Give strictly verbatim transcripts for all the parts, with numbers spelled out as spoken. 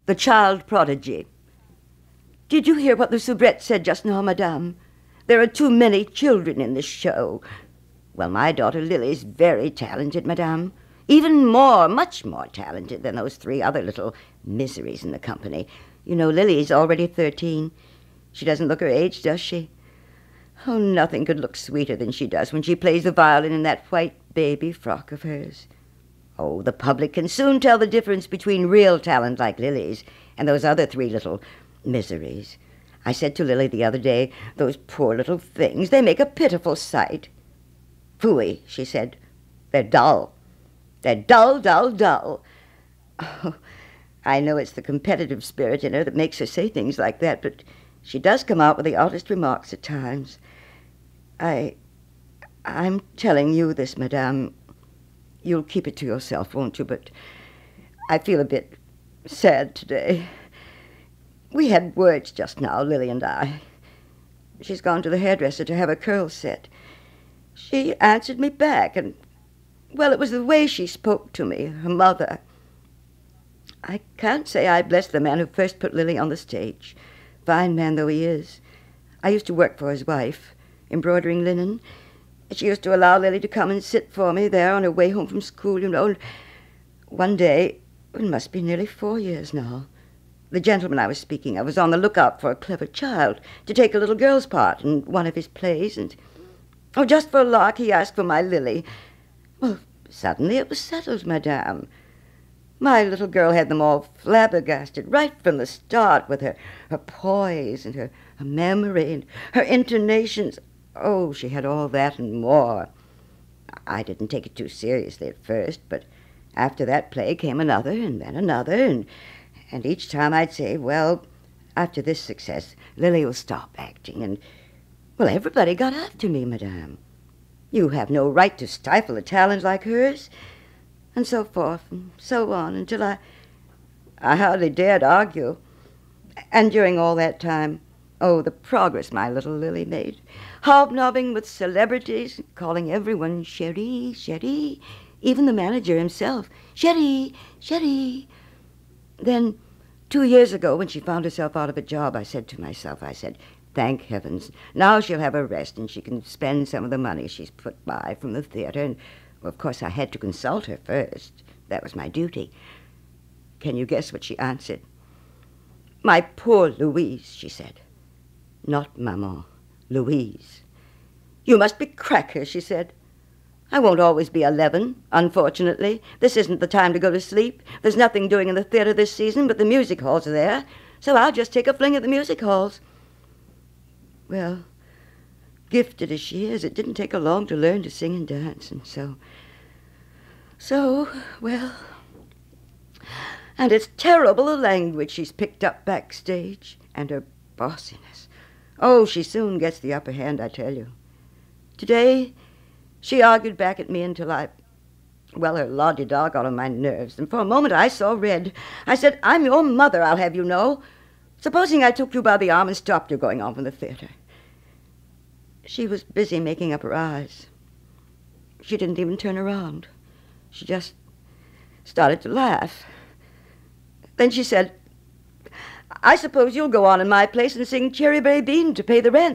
The child prodigy. Did you hear what the soubrette said just now, madame? There are too many children in this show. Well, my daughter Lily's very talented, madame. Even more, much more talented than those three other little miseries in the company. You know, Lily's already thirteen. She doesn't look her age, does she? Oh, nothing could look sweeter than she does when she plays the violin in that white baby frock of hers. Oh, the public can soon tell the difference between real talent like Lily's and those other three little miseries. I said to Lily the other day, those poor little things, they make a pitiful sight. Phooey, she said. They're dull. They're dull, dull, dull. Oh, I know it's the competitive spirit in her that makes her say things like that, but she does come out with the oddest remarks at times. I... I'm telling you this, madame. You'll keep it to yourself, won't you? But I feel a bit sad today. We had words just now, Lily and I. She's gone to the hairdresser to have her curls set. She answered me back, and, well, it was the way she spoke to me, her mother. I can't say I bless the man who first put Lily on the stage, fine man though he is. I used to work for his wife, embroidering linen. She used to allow Lily to come and sit for me there on her way home from school, you know. And one day, it must be nearly four years now, the gentleman I was speaking of was on the lookout for a clever child to take a little girl's part in one of his plays, and, oh, just for a lark, he asked for my Lily. Well, suddenly it was settled, madame. My little girl had them all flabbergasted right from the start with her, her poise and her, her memory and her intonations. Oh, she had all that and more. I didn't take it too seriously at first, but after that play came another and then another, and, and each time I'd say, well, after this success, Lily will stop acting, and, well, everybody got after me, madame. You have no right to stifle a talent like hers, and so forth, and so on, until I, I hardly dared argue. And during all that time, oh, the progress my little Lily made, hobnobbing with celebrities, calling everyone Cherie, Cherie, even the manager himself, Cherie, Cherie. Then, two years ago, when she found herself out of a job, I said to myself, I said, thank heavens, now she'll have a rest and she can spend some of the money she's put by from the theater. And, well, of course, I had to consult her first. That was my duty. Can you guess what she answered? My poor Louise, she said. Not Maman, Louise. You must be crackers, she said. I won't always be eleven, unfortunately. This isn't the time to go to sleep. There's nothing doing in the theater this season, but the music halls are there, so I'll just take a fling at the music halls. Well, gifted as she is, it didn't take her long to learn to sing and dance, and so... So, well... And it's terrible the language she's picked up backstage, and her bossiness. Oh, she soon gets the upper hand, I tell you. Today, she argued back at me until I... Well, her la-di-da got on my nerves, and for a moment I saw red. I said, I'm your mother, I'll have you know. Supposing I took you by the arm and stopped you going on from the theater. She was busy making up her eyes. She didn't even turn around. She just started to laugh. Then she said, I suppose you'll go on in my place and sing Cherry Berry Bean to pay the rent.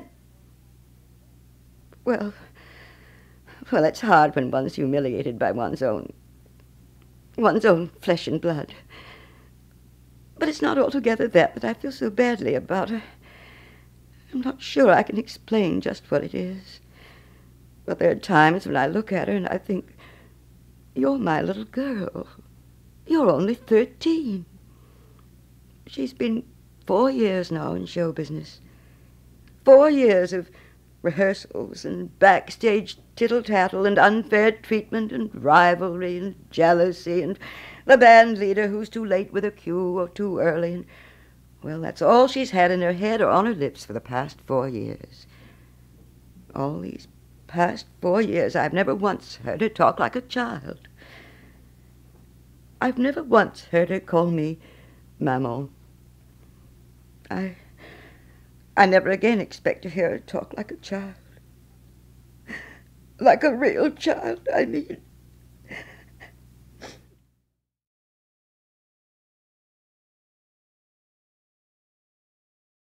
Well, well, it's hard when one's humiliated by one's own, one's own flesh and blood. But it's not altogether that that I feel so badly about her. I'm not sure I can explain just what it is. But there are times when I look at her and I think, you're my little girl. You're only thirteen. She's been four years now in show business. Four years of rehearsals and backstage tittle-tattle and unfair treatment and rivalry and jealousy and the band leader who's too late with her cue or too early. And, well, that's all she's had in her head or on her lips for the past four years. All these past four years, I've never once heard her talk like a child. I've never once heard her call me Maman. I... I never again expect to hear her talk like a child. Like a real child, I mean.